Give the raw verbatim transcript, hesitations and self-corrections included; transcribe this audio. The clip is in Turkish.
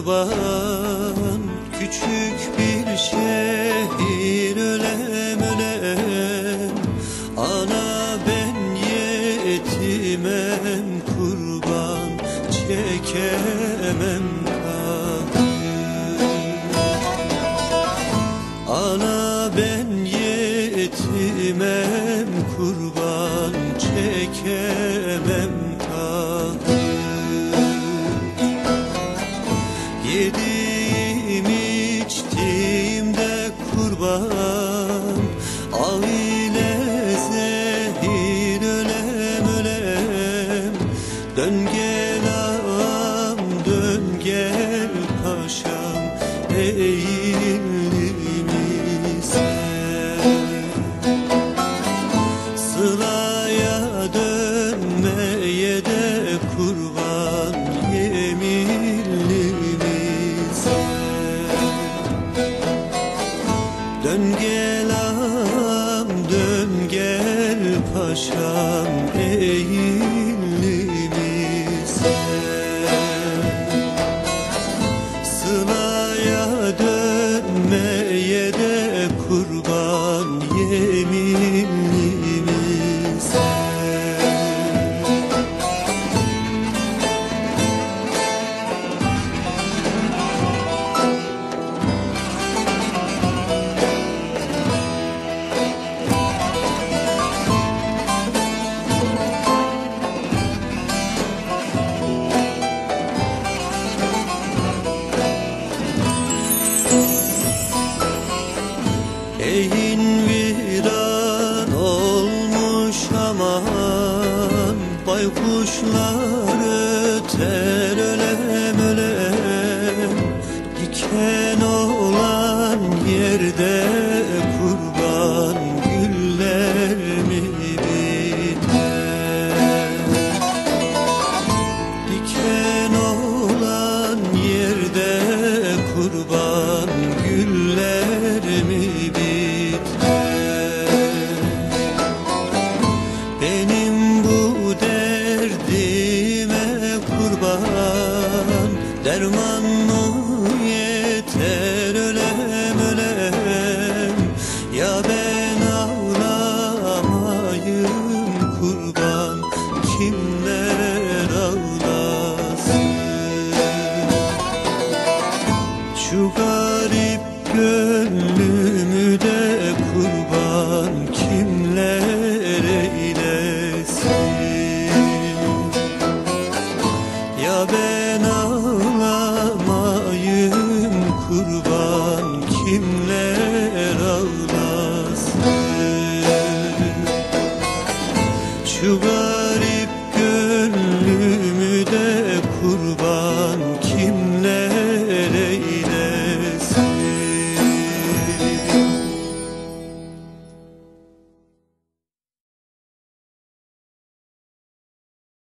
kurban, küçük bir şehir, ölem ölem. Ana ben yetimem, kurban çekemem kahrı. Ana ben yetimem, kurban çekemem kahrı. Yediğim içtiğimde kurban, aile zehir, ölem ölem. Dön gel ağam, dön gel paşam, eğilimize. Sılaya dönmeye de kurban, yeminlimize. Dön gel ağam, dön gel paşam, eğilimize. Sılaya dönmeye de kurban, yeminlimize. Eyin viran olmuş aman, baykuşlar